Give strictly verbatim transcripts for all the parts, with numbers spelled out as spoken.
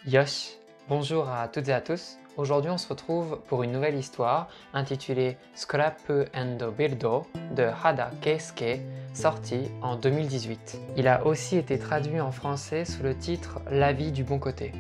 Yosh! Bonjour à toutes et à tous. Aujourd'hui, on se retrouve pour une nouvelle histoire intitulée Scrappu endo Birdo de Hada Keisuke, sortie en deux mille dix-huit. Il a aussi été traduit en français sous le titre La vie du bon côté.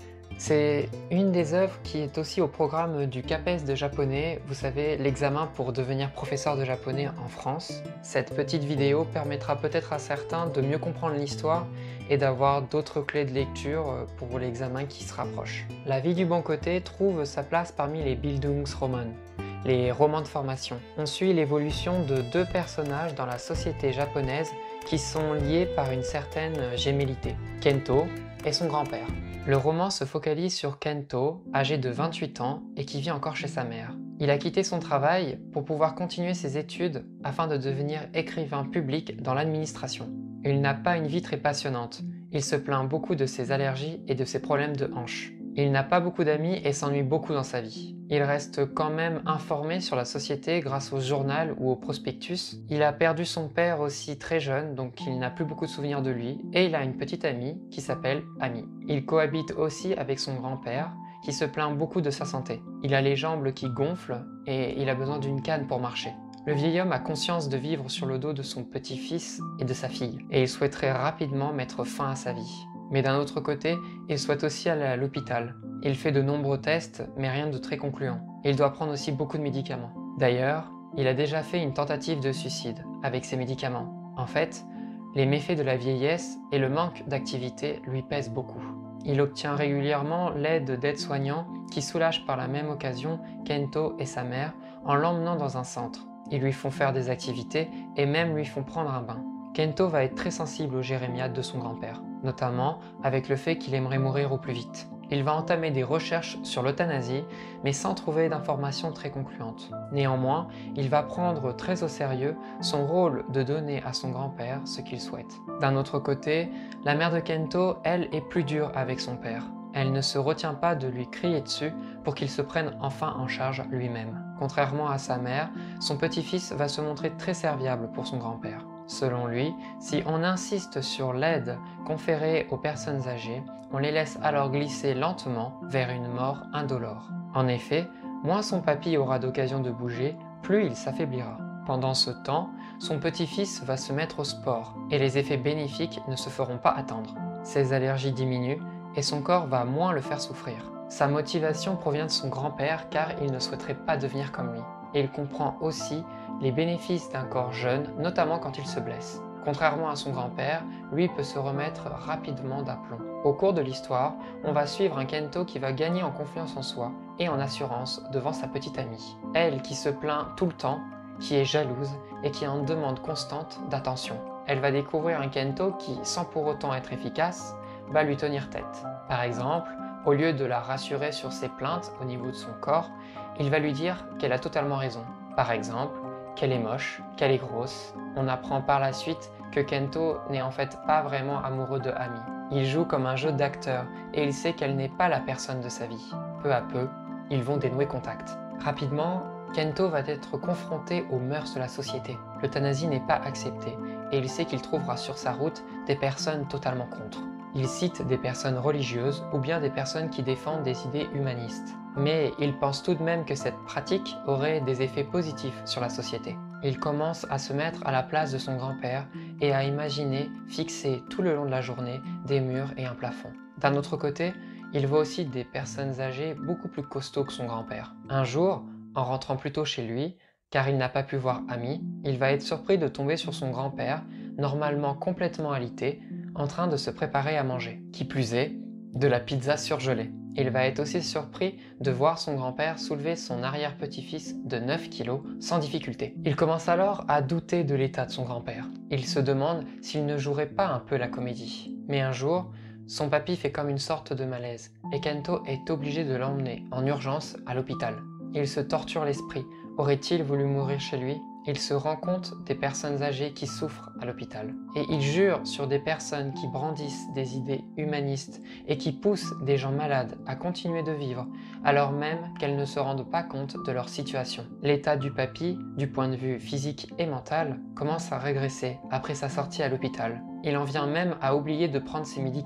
C'est une des œuvres qui est aussi au programme du CAPES de japonais, vous savez, l'examen pour devenir professeur de japonais en France. Cette petite vidéo permettra peut-être à certains de mieux comprendre l'histoire et d'avoir d'autres clés de lecture pour l'examen qui se rapproche. La vie du bon côté trouve sa place parmi les Bildungsroman, les romans de formation. On suit l'évolution de deux personnages dans la société japonaise qui sont liés par une certaine gémellité, Kento et son grand-père. Le roman se focalise sur Kento, âgé de vingt-huit ans et qui vit encore chez sa mère. Il a quitté son travail pour pouvoir continuer ses études afin de devenir écrivain public dans l'administration. Il n'a pas une vie très passionnante, il se plaint beaucoup de ses allergies et de ses problèmes de hanches. Il n'a pas beaucoup d'amis et s'ennuie beaucoup dans sa vie. Il reste quand même informé sur la société grâce au journal ou au prospectus. Il a perdu son père aussi très jeune, donc il n'a plus beaucoup de souvenirs de lui, et il a une petite amie qui s'appelle Ami. Il cohabite aussi avec son grand-père, qui se plaint beaucoup de sa santé. Il a les jambes qui gonflent et il a besoin d'une canne pour marcher. Le vieil homme a conscience de vivre sur le dos de son petit-fils et de sa fille, et il souhaiterait rapidement mettre fin à sa vie. Mais d'un autre côté, il souhaite aussi aller à l'hôpital. Il fait de nombreux tests, mais rien de très concluant. Il doit prendre aussi beaucoup de médicaments. D'ailleurs, il a déjà fait une tentative de suicide avec ses médicaments. En fait, les méfaits de la vieillesse et le manque d'activité lui pèsent beaucoup. Il obtient régulièrement l'aide d'aides-soignants qui soulagent par la même occasion Kento et sa mère en l'emmenant dans un centre. Ils lui font faire des activités et même lui font prendre un bain. Kento va être très sensible aux jérémiades de son grand-père, notamment avec le fait qu'il aimerait mourir au plus vite. Il va entamer des recherches sur l'euthanasie, mais sans trouver d'informations très concluantes. Néanmoins, il va prendre très au sérieux son rôle de donner à son grand-père ce qu'il souhaite. D'un autre côté, la mère de Kento, elle, est plus dure avec son père. Elle ne se retient pas de lui crier dessus pour qu'il se prenne enfin en charge lui-même. Contrairement à sa mère, son petit-fils va se montrer très serviable pour son grand-père. Selon lui, si on insiste sur l'aide conférée aux personnes âgées, on les laisse alors glisser lentement vers une mort indolore. En effet, moins son papy aura d'occasion de bouger, plus il s'affaiblira. Pendant ce temps, son petit-fils va se mettre au sport et les effets bénéfiques ne se feront pas attendre. Ses allergies diminuent et son corps va moins le faire souffrir. Sa motivation provient de son grand-père car il ne souhaiterait pas devenir comme lui. Et il comprend aussi les bénéfices d'un corps jeune, notamment quand il se blesse. Contrairement à son grand-père, lui peut se remettre rapidement d'aplomb. Au cours de l'histoire, on va suivre un Kento qui va gagner en confiance en soi et en assurance devant sa petite amie. Elle qui se plaint tout le temps, qui est jalouse et qui est en demande constante d'attention. Elle va découvrir un Kento qui, sans pour autant être efficace, va lui tenir tête. Par exemple, au lieu de la rassurer sur ses plaintes au niveau de son corps, il va lui dire qu'elle a totalement raison. Par exemple, qu'elle est moche, qu'elle est grosse. On apprend par la suite que Kento n'est en fait pas vraiment amoureux de Ami. Il joue comme un jeu d'acteur et il sait qu'elle n'est pas la personne de sa vie. Peu à peu, ils vont dénouer contact. Rapidement, Kento va être confronté aux mœurs de la société. L'euthanasie n'est pas acceptée et il sait qu'il trouvera sur sa route des personnes totalement contre. Il cite des personnes religieuses ou bien des personnes qui défendent des idées humanistes. Mais il pense tout de même que cette pratique aurait des effets positifs sur la société. Il commence à se mettre à la place de son grand-père et à imaginer fixer tout le long de la journée des murs et un plafond. D'un autre côté, il voit aussi des personnes âgées beaucoup plus costauds que son grand-père. Un jour, en rentrant plus tôt chez lui, car il n'a pas pu voir Ami, il va être surpris de tomber sur son grand-père, normalement complètement alité, en train de se préparer à manger. Qui plus est, de la pizza surgelée. Il va être aussi surpris de voir son grand-père soulever son arrière-petit-fils de neuf kilos sans difficulté. Il commence alors à douter de l'état de son grand-père. Il se demande s'il ne jouerait pas un peu la comédie. Mais un jour, son papy fait comme une sorte de malaise et Kento est obligé de l'emmener en urgence à l'hôpital. Il se torture l'esprit. Aurait-il voulu mourir chez lui? Il se rend compte des personnes âgées qui souffrent à l'hôpital. Et il jure sur des personnes qui brandissent des idées humanistes et qui poussent des gens malades à continuer de vivre, alors même qu'elles ne se rendent pas compte de leur situation. L'état du papy, du point de vue physique et mental, commence à régresser après sa sortie à l'hôpital. Il en vient même à oublier de prendre ses médicaments.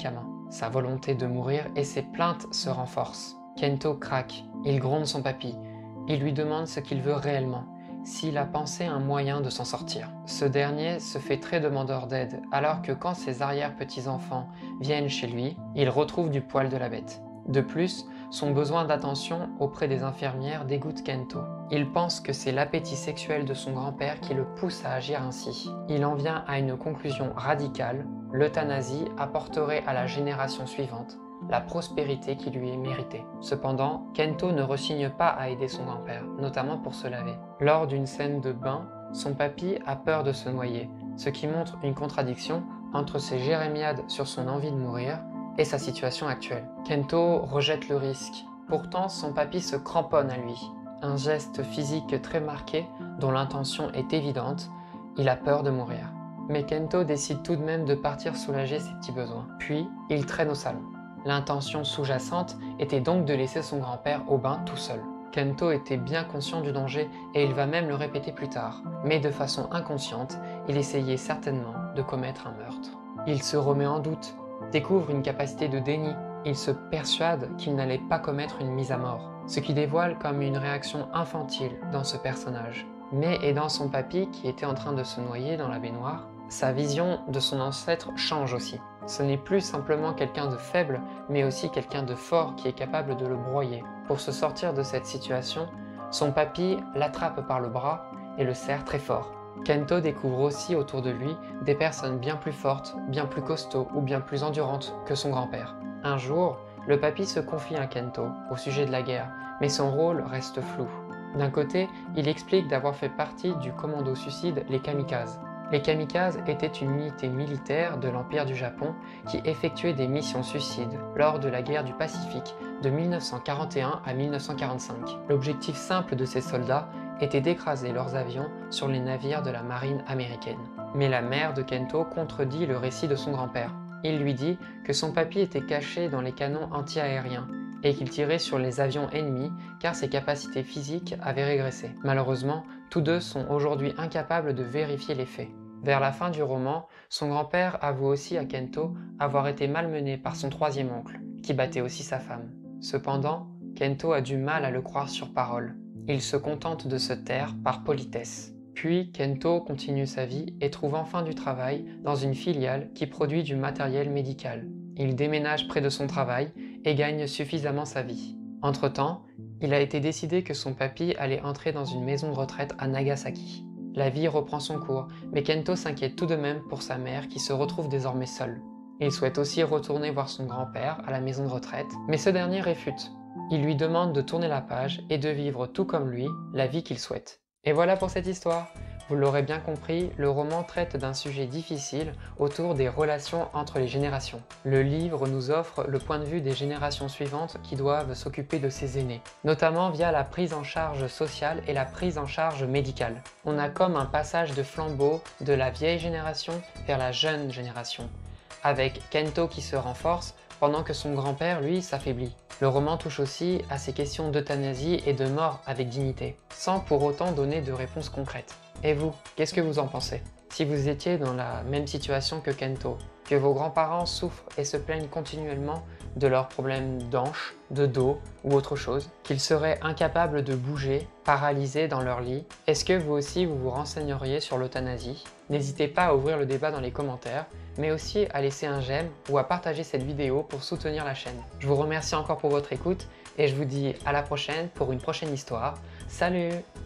sa volonté de mourir et ses plaintes se renforcent. Kento craque, il gronde son papy, il lui demande ce qu'il veut réellement, s'il a pensé un moyen de s'en sortir. Ce dernier se fait très demandeur d'aide, alors que quand ses arrière-petits-enfants viennent chez lui, il retrouve du poil de la bête. De plus, son besoin d'attention auprès des infirmières dégoûte Kento. Il pense que c'est l'appétit sexuel de son grand-père qui le pousse à agir ainsi. Il en vient à une conclusion radicale, l'euthanasie apporterait à la génération suivante la prospérité qui lui est méritée. Cependant, Kento ne rechigne pas à aider son grand-père, notamment pour se laver. Lors d'une scène de bain, son papy a peur de se noyer, ce qui montre une contradiction entre ses jérémiades sur son envie de mourir et sa situation actuelle. Kento rejette le risque. Pourtant, son papy se cramponne à lui. Un geste physique très marqué, dont l'intention est évidente, il a peur de mourir. Mais Kento décide tout de même de partir soulager ses petits besoins. Puis, il traîne au salon. L'intention sous-jacente était donc de laisser son grand-père au bain tout seul. Kento était bien conscient du danger et il va même le répéter plus tard. Mais de façon inconsciente, il essayait certainement de commettre un meurtre. Il se remet en doute, découvre une capacité de déni. Il se persuade qu'il n'allait pas commettre une mise à mort, ce qui dévoile comme une réaction infantile dans ce personnage. Mais aidant son papy qui était en train de se noyer dans la baignoire, sa vision de son ancêtre change aussi. Ce n'est plus simplement quelqu'un de faible, mais aussi quelqu'un de fort qui est capable de le broyer. Pour se sortir de cette situation, son papy l'attrape par le bras et le serre très fort. Kento découvre aussi autour de lui des personnes bien plus fortes, bien plus costauds ou bien plus endurantes que son grand-père. Un jour, le papy se confie à Kento au sujet de la guerre, mais son rôle reste flou. D'un côté, il explique d'avoir fait partie du commando suicide les kamikazes. Les kamikazes étaient une unité militaire de l'Empire du Japon qui effectuait des missions suicides lors de la guerre du Pacifique de mille neuf cent quarante et un à mille neuf cent quarante-cinq. L'objectif simple de ces soldats était d'écraser leurs avions sur les navires de la marine américaine. Mais la mère de Kento contredit le récit de son grand-père. Il lui dit que son papy était caché dans les canons anti-aériens et qu'il tirait sur les avions ennemis car ses capacités physiques avaient régressé. Malheureusement, tous deux sont aujourd'hui incapables de vérifier les faits. Vers la fin du roman, son grand-père avoue aussi à Kento avoir été malmené par son troisième oncle, qui battait aussi sa femme. Cependant, Kento a du mal à le croire sur parole. Il se contente de se taire par politesse. Puis Kento continue sa vie et trouve enfin du travail dans une filiale qui produit du matériel médical. Il déménage près de son travail et gagne suffisamment sa vie. Entre-temps, il a été décidé que son papy allait entrer dans une maison de retraite à Nagasaki. La vie reprend son cours, mais Kento s'inquiète tout de même pour sa mère qui se retrouve désormais seule. Il souhaite aussi retourner voir son grand-père à la maison de retraite, mais ce dernier réfute. Il lui demande de tourner la page et de vivre tout comme lui, la vie qu'il souhaite. Et voilà pour cette histoire. Vous l'aurez bien compris, le roman traite d'un sujet difficile autour des relations entre les générations. Le livre nous offre le point de vue des générations suivantes qui doivent s'occuper de ces aînés, notamment via la prise en charge sociale et la prise en charge médicale. On a comme un passage de flambeau de la vieille génération vers la jeune génération, avec Kento qui se renforce pendant que son grand-père, lui, s'affaiblit. Le roman touche aussi à ces questions d'euthanasie et de mort avec dignité, sans pour autant donner de réponses concrètes. Et vous, qu'est-ce que vous en pensez? Si vous étiez dans la même situation que Kento, que vos grands-parents souffrent et se plaignent continuellement de leurs problèmes d'hanches, de dos ou autre chose, qu'ils seraient incapables de bouger, paralysés dans leur lit, est-ce que vous aussi vous vous renseigneriez sur l'euthanasie? N'hésitez pas à ouvrir le débat dans les commentaires, mais aussi à laisser un j'aime ou à partager cette vidéo pour soutenir la chaîne. Je vous remercie encore pour votre écoute et je vous dis à la prochaine pour une prochaine histoire. Salut!